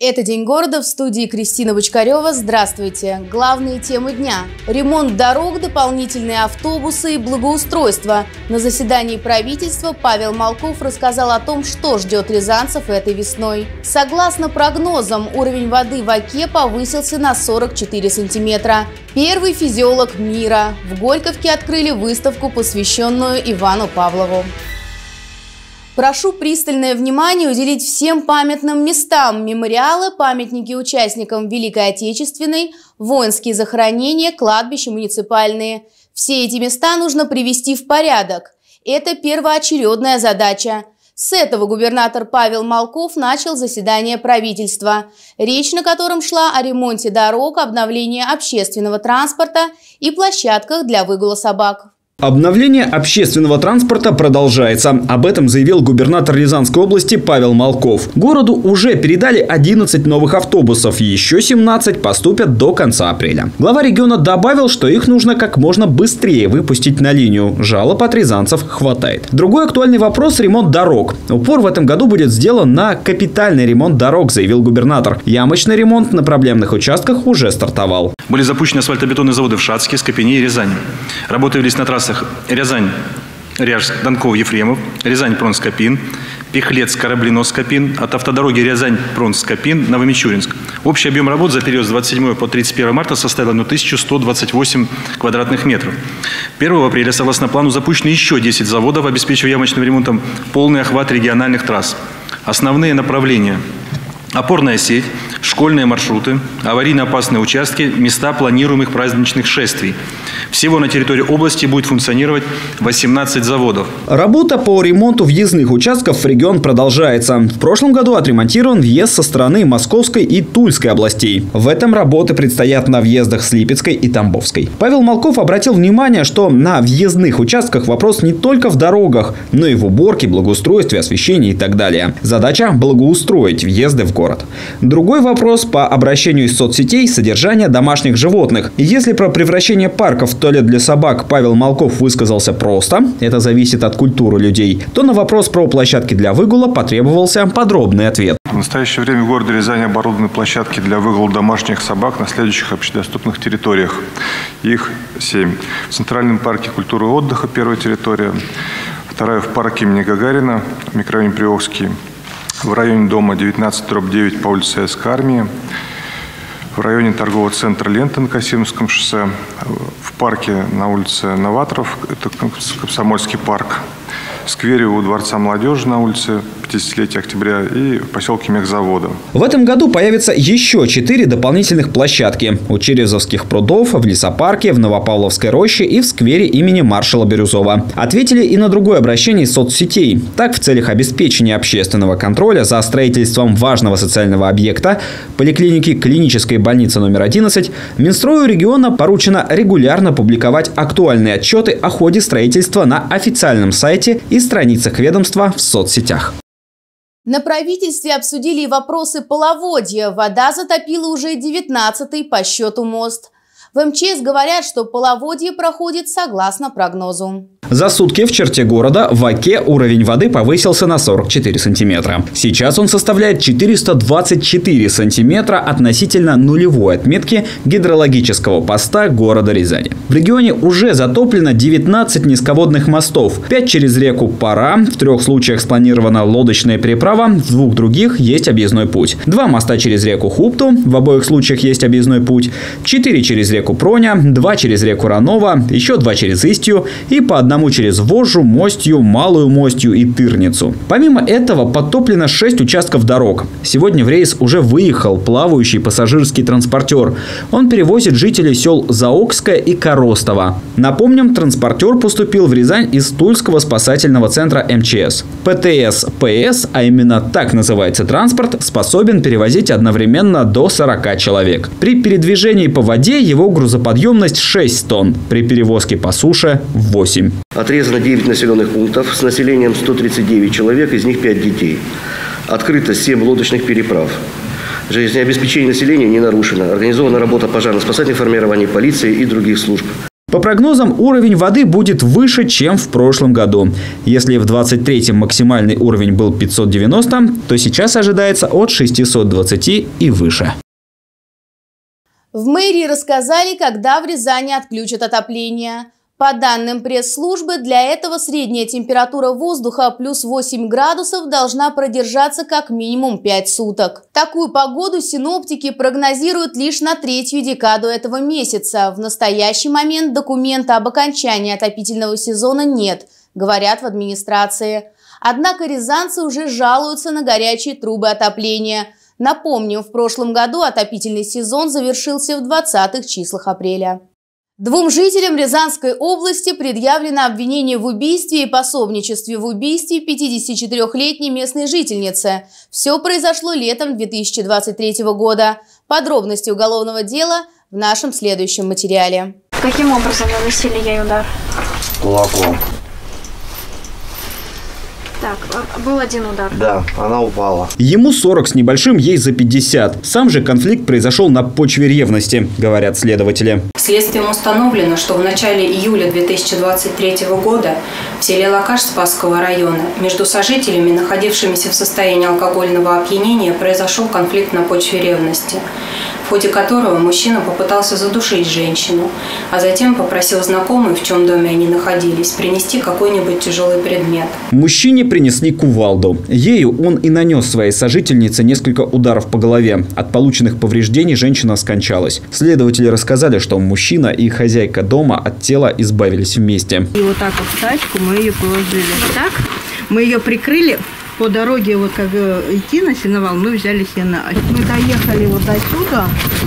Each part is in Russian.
Это «День города», в студии Кристина Бочкарева. Здравствуйте! Главные темы дня. Ремонт дорог, дополнительные автобусы и благоустройство. На заседании правительства Павел Молков рассказал о том, что ждет рязанцев этой весной. Согласно прогнозам, уровень воды в Оке повысился на 44 сантиметра. Первый физиолог мира. В Горьковке открыли выставку, посвященную Ивану Павлову. Прошу пристальное внимание уделить всем памятным местам: мемориалы, памятники участникам Великой Отечественной, воинские захоронения, кладбища муниципальные. Все эти места нужно привести в порядок. Это первоочередная задача. С этого губернатор Павел Молков начал заседание правительства, речь на котором шла о ремонте дорог, обновлении общественного транспорта и площадках для выгула собак. Обновление общественного транспорта продолжается. Об этом заявил губернатор Рязанской области Павел Молков. Городу уже передали 11 новых автобусов, еще 17 поступят до конца апреля. Глава региона добавил, что их нужно как можно быстрее выпустить на линию. Жалоб от рязанцев хватает. Другой актуальный вопрос – ремонт дорог. Упор в этом году будет сделан на капитальный ремонт дорог, заявил губернатор. Ямочный ремонт на проблемных участках уже стартовал. Были запущены асфальтобетонные заводы в Шацке, Скопине и Рязани. Работы велись на трассах Рязань, Ряжск, Донков, Ефремов, Рязань, Пронск, Скопин, Пихлец, Кораблино, Скопин, от автодороги Рязань, Пронск, Скопин, Новомичуринск. Общий объем работ за период с 27 по 31 марта составил 1128 квадратных метров. 1 апреля, согласно плану, запущены еще 10 заводов, обеспечивая ямочным ремонтом полный охват региональных трасс. Основные направления: опорная сеть, школьные маршруты, аварийно-опасные участки, места планируемых праздничных шествий. Всего на территории области будет функционировать 18 заводов. Работа по ремонту въездных участков в регион продолжается. В прошлом году отремонтирован въезд со стороны Московской и Тульской областей. В этом работы предстоят на въездах с Липецкой и Тамбовской. Павел Молков обратил внимание, что на въездных участках вопрос не только в дорогах, но и в уборке, благоустройстве, освещении и так далее. Задача – благоустроить въезды в город. Другой вопрос по обращению из соцсетей – содержание домашних животных. Если про превращение парков в туалет для собак Павел Молков высказался просто, это зависит от культуры людей, то на вопрос про площадки для выгула потребовался подробный ответ. В настоящее время в городе Рязани оборудованы площадки для выгула домашних собак на следующих общедоступных территориях. Их 7. В Центральном парке культуры и отдыха первая территория, вторая в парке имени Гагарина, в микрорайоне Приокский, в районе дома 19/9 по улице СК Армии, в районе торгового центра «Лента» на Касимовском шоссе, в парке на улице Новаторов, это Комсомольский парк, в сквере у Дворца молодежи на улице 50-летия октября и в поселке Мехзавода. В этом году появится еще 4 дополнительных площадки: у Черезовских прудов, в лесопарке, в Новопавловской роще и в сквере имени маршала Бирюзова. Ответили и на другое обращение из соцсетей. Так, в целях обеспечения общественного контроля за строительством важного социального объекта поликлиники клинической больницы номер 11 Минстрою региона поручено регулярно публиковать актуальные отчеты о ходе строительства на официальном сайте и страницах ведомства в соцсетях. На правительстве обсудили вопросы половодья. Вода затопила уже 19-й по счету мост. В МЧС говорят, что половодье проходит согласно прогнозу. За сутки в черте города в Оке уровень воды повысился на 44 сантиметра. Сейчас он составляет 424 сантиметра относительно нулевой отметки гидрологического поста города Рязани. В регионе уже затоплено 19 низководных мостов. 5 через реку Пара, в 3 случаях спланирована лодочная переправа, в 2 других есть объездной путь. 2 моста через реку Хупту, в обоих случаях есть объездной путь. 4 через реку Проня, 2 через реку Ранова, еще 2 через Истью и по одному через Вожжу, Мостью, Малую Мостью и Тырницу. Помимо этого подтоплено 6 участков дорог. Сегодня в рейс уже выехал плавающий пассажирский транспортер. Он перевозит жителей сел Заокское и Коростово. Напомним, транспортер поступил в Рязань из Тульского спасательного центра МЧС. ПТС-ПС, а именно так называется транспорт, способен перевозить одновременно до 40 человек. При передвижении по воде его грузоподъемность 6 тонн, при перевозке по суше – 8. Отрезано 9 населенных пунктов с населением 139 человек, из них 5 детей. Открыто 7 лодочных переправ. Жизнеобеспечение населения не нарушено. Организована работа пожарно-спасательных формирований, полиции и других служб. По прогнозам, уровень воды будет выше, чем в прошлом году. Если в 2023 максимальный уровень был 590, то сейчас ожидается от 620 и выше. В мэрии рассказали, когда в Рязани отключат отопление. По данным пресс-службы, для этого средняя температура воздуха плюс 8 градусов должна продержаться как минимум 5 суток. Такую погоду синоптики прогнозируют лишь на третью декаду этого месяца. В настоящий момент документа об окончании отопительного сезона нет, говорят в администрации. Однако рязанцы уже жалуются на горячие трубы отопления. Напомним, в прошлом году отопительный сезон завершился в 20-х числах апреля. Двум жителям Рязанской области предъявлено обвинение в убийстве и пособничестве в убийстве 54-летней местной жительницы. Все произошло летом 2023 года. Подробности уголовного дела в нашем следующем материале. Каким образом наносили ей удар? Кулаком. Так, был один удар. Да, она упала. Ему 40 с небольшим, ей за 50. Сам же конфликт произошел на почве ревности, говорят следователи. Следствием установлено, что в начале июля 2023 года в селе Лакаш Спасского района между сожителями, находившимися в состоянии алкогольного опьянения, произошел конфликт на почве ревности, в ходе которого мужчина попытался задушить женщину, а затем попросил знакомых, в чьем доме они находились, принести какой-нибудь тяжелый предмет. Мужчине принесли кувалду. Ею он и нанес своей сожительнице несколько ударов по голове. От полученных повреждений женщина скончалась. Следователи рассказали, что мужчина и хозяйка дома от тела избавились вместе. И вот так вот в тачку мы ее положили. Вот так? Мы ее прикрыли. По дороге, вот как идти на сеновал, мы взяли сено. Мы доехали вот до сюда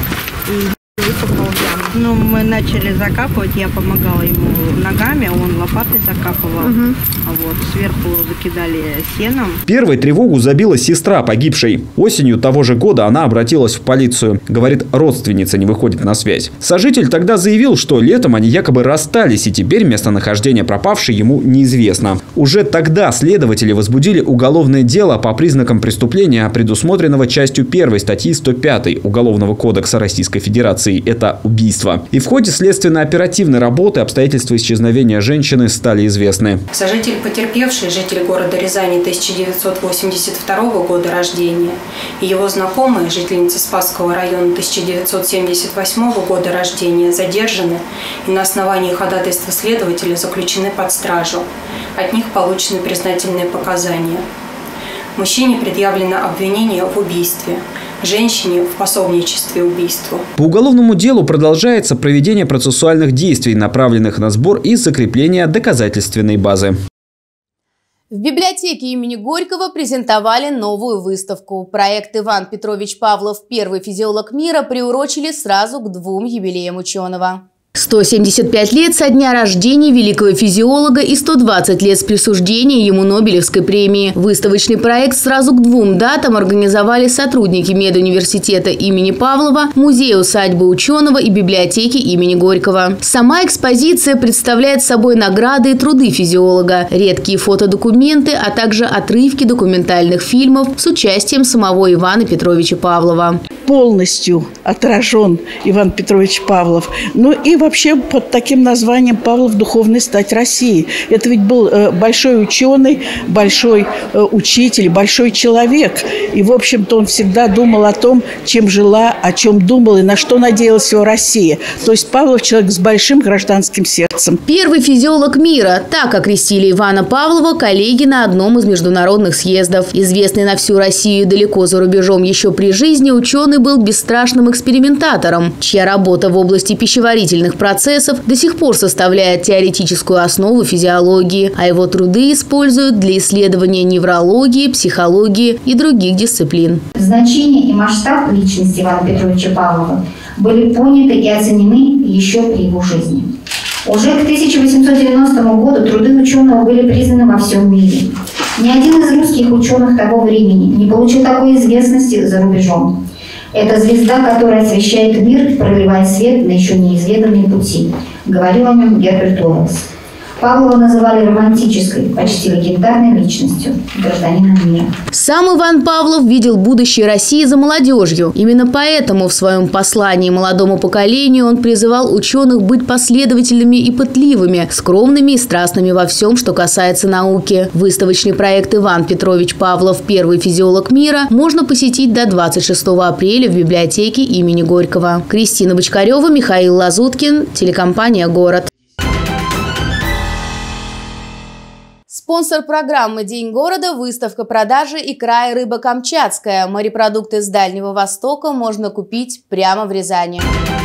и выкопал яму. Ну, мы начали закапывать, я помогала ему ногами, он лопатой закапывал. А вот сверху закидали сеном. Первой тревогу забила сестра погибшей. Осенью того же года она обратилась в полицию. Говорит, родственница не выходит на связь. Сожитель тогда заявил, что летом они якобы расстались, и теперь местонахождение пропавшей ему неизвестно. Уже тогда следователи возбудили уголовное дело по признакам преступления, предусмотренного частью 1 статьи 105 Уголовного кодекса Российской Федерации. Это убийство. И в ходе следственно-оперативной работы обстоятельства исчезновения женщины стали известны. Сожитель потерпевший, житель города Рязани 1982 года рождения, и его знакомая, жительница Спасского района 1978 года рождения, задержаны и на основании ходатайства следователя заключены под стражу. От них получены признательные показания. Мужчине предъявлено обвинение в убийстве, женщине в пособничестве убийству. По уголовному делу продолжается проведение процессуальных действий, направленных на сбор и закрепление доказательственной базы. В библиотеке имени Горького презентовали новую выставку. Проект «Иван Петрович Павлов. Первый физиолог мира» приурочили сразу к 2 юбилеям ученого. 175 лет со дня рождения великого физиолога и 120 лет с присуждения ему Нобелевской премии. Выставочный проект сразу к 2 датам организовали сотрудники медуниверситета имени Павлова, музея-усадьбы ученого и библиотеки имени Горького. Сама экспозиция представляет собой награды и труды физиолога, редкие фотодокументы, а также отрывки документальных фильмов с участием самого Ивана Петровича Павлова. Полностью отражен Иван Петрович Павлов. Ну и вообще под таким названием «Павлов. Духовная стать России». Это ведь был большой ученый, большой учитель, большой человек. И, в общем-то, он всегда думал о том, чем жила, о чем думал и на что надеялась его Россия. То есть Павлов – человек с большим гражданским сердцем. Первый физиолог мира. Так окрестили Ивана Павлова коллеги на одном из международных съездов. Известный на всю Россию и далеко за рубежом еще при жизни, ученый был бесстрашным экспериментатором, чья работа в области пищеварительных процессов до сих пор составляет теоретическую основу физиологии, а его труды используют для исследования неврологии, психологии и других дисциплин. Значение и масштаб личности Ивана Петровича Павлова были поняты и оценены еще при его жизни. Уже к 1890 году труды ученого были признаны во всем мире. Ни один из русских ученых того времени не получил такой известности за рубежом. Это звезда, которая освещает мир, проливая свет на еще неизведанные пути, говорил о нем Герберт Уэллс. Павлова называли романтической, почти легендарной личностью, гражданином мира. Сам Иван Павлов видел будущее России за молодежью. Именно поэтому в своем послании молодому поколению он призывал ученых быть последовательными и пытливыми, скромными и страстными во всем, что касается науки. Выставочный проект «Иван Петрович Павлов. Первый физиолог мира» можно посетить до 26 апреля в библиотеке имени Горького. Кристина Бочкарева, Михаил Лазуткин, телекомпания «Город». Спонсор программы «День города» – выставка продажи икра и рыба камчатская. Морепродукты с Дальнего Востока можно купить прямо в Рязани.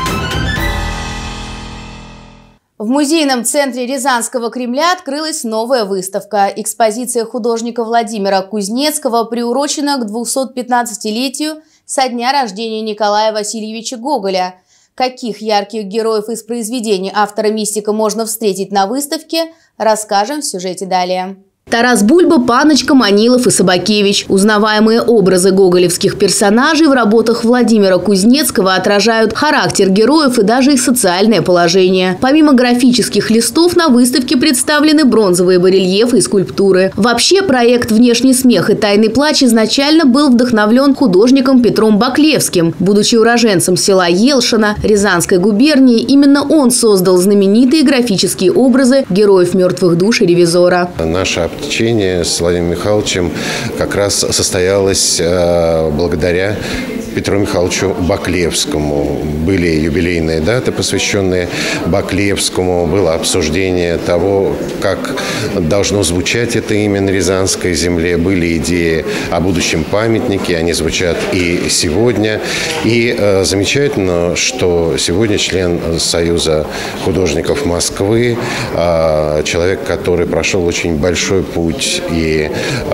В музейном центре Рязанского Кремля открылась новая выставка. Экспозиция художника Владимира Кузнецкого приурочена к 215-летию со дня рождения Николая Васильевича Гоголя. Каких ярких героев из произведений автора-мистика можно встретить на выставке, расскажем в сюжете далее. Тарас Бульба, Паночка, Манилов и Собакевич. Узнаваемые образы гоголевских персонажей в работах Владимира Кузнецкого отражают характер героев и даже их социальное положение. Помимо графических листов на выставке представлены бронзовые барельефы и скульптуры. Вообще проект «Внешний смех и тайный плач» изначально был вдохновлен художником Петром Баклевским. Будучи уроженцем села Елшина Рязанской губернии, именно он создал знаменитые графические образы героев «Мертвых душ» и «Ревизора». Наша общение с Владимиром Михайловичем как раз состоялось благодаря Петру Михайловичу Баклевскому. Были юбилейные даты, посвященные Баклевскому. Было обсуждение того, как должно звучать это имя на Рязанской земле. Были идеи о будущем памятнике. Они звучат и сегодня. И замечательно, что сегодня член Союза художников Москвы, человек, который прошел очень большой путь и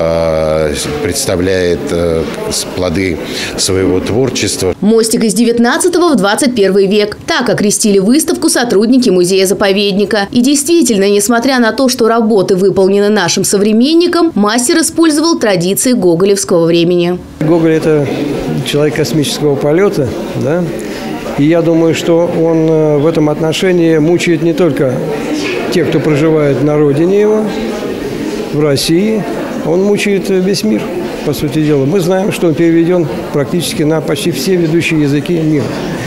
представляет плоды своего творчества. Мостик из 19 в 21 век. Так окрестили выставку сотрудники музея-заповедника. И действительно, несмотря на то, что работы выполнены нашим современником, мастер использовал традиции гоголевского времени. Гоголь – это человек космического полета, да? И я думаю, что он в этом отношении мучает не только тех, кто проживает на родине его, в России, он мучает весь мир. По сути дела, мы знаем, что он переведен практически на почти все ведущие языки мира.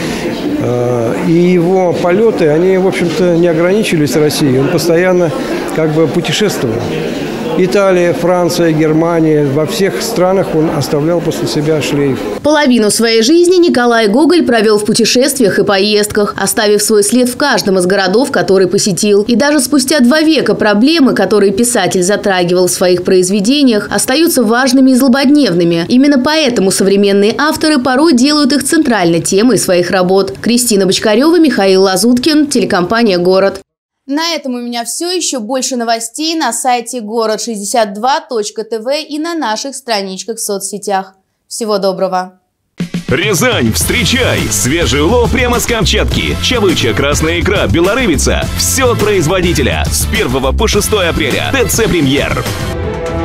И его полеты, они, в общем-то, не ограничились Россией. Он постоянно как бы путешествовал. Италия, Франция, Германия. Во всех странах он оставлял после себя шлейф. Половину своей жизни Николай Гоголь провел в путешествиях и поездках, оставив свой след в каждом из городов, который посетил. И даже спустя 2 века проблемы, которые писатель затрагивал в своих произведениях, остаются важными и злободневными. Именно поэтому современные авторы порой делают их центральной темой своих работ. Кристина Бочкарева, Михаил Лазуткин, телекомпания «Город». На этом у меня все. Еще больше новостей на сайте город62.тв и на наших страничках в соцсетях. Всего доброго! Рязань, встречай! Свежий улов прямо с Камчатки. Чавыча, красная икра, белорыбица. Все от производителя. С 1 по 6 апреля. ТЦ «Премьер».